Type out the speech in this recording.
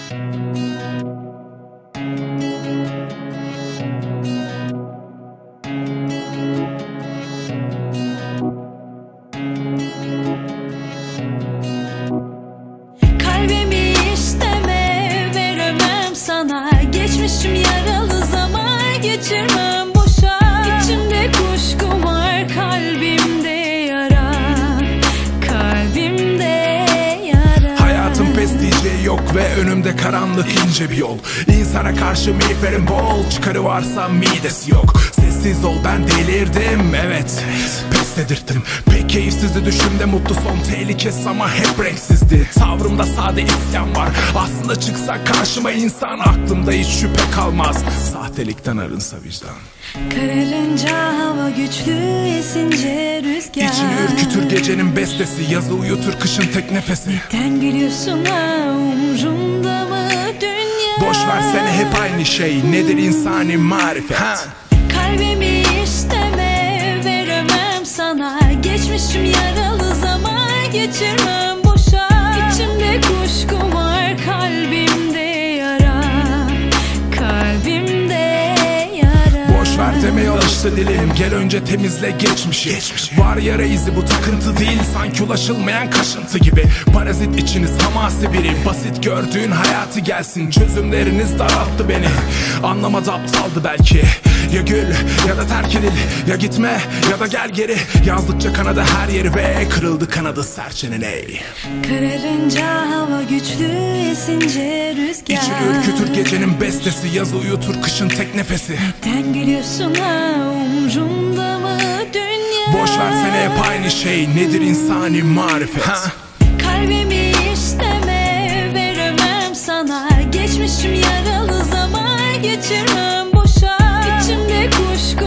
Kalbimi isteme, veremem sana. Geçmişim yaralı, zaman geçirmem boşa. İçimde kuşku var, kalbimde yara, kalbimde yara. Hayatın pes diyeceği yok ve önümde karanlık ince bir yol. İnsana karşı miğferim bol, çıkarı varsa midesi yok. Sessiz ol, ben delirdim, evet pes dedirttim. Pek keyifsizdi düşümde, mutlu son tehlikesi ama hep renksizdi. Tavrımda sade isyan var, aslında çıksa karşıma insan. Aklımda hiç şüphe kalmaz, sahtelikten arınsa vicdan. Kararınca hava güçlü, esince rüzgar. İçini ürkütür gecenin bestesi, yazı uyutur kışın tek nefesi. Neden gülüyorsun ha, umrumda mı dünya? Boş versene, hep aynı şey, nedir insani marifet? Kalbimi isteme, veremem sana. Geçmişim yaralı, zaman geçirmem boşa. İçimde kuşku var, kalbimde yara, kalbimde yara. Boş ver demeye alıştı dilim, gel önce temizle geçmişi. Var yara izi, bu takıntı değil, sanki ulaşılmayan kaşıntı gibi. Parazit içiniz hamasi biri, basit gördüğün hayatı gelsin. Çözümleriniz daralttı beni, anlamadı aptaldı belki. Ya gül ya da terk edil, ya gitme ya da gel geri. Yazdıkça kanadı her yeri ve kırıldı kanadı serçenin ey. Kararınca hava güçlü, esince rüzgar. İçini ürkütür gecenin bestesi, yazı uyutur kışın tek nefesi. Neden gülüyorsun ha, umrumda mı dünya? Boş versene, hep aynı şey, nedir insani marifet? Kalbimi isteme, veremem sana. Geçmişim yaralı, zaman geçirmem boşa. İçimde kuşku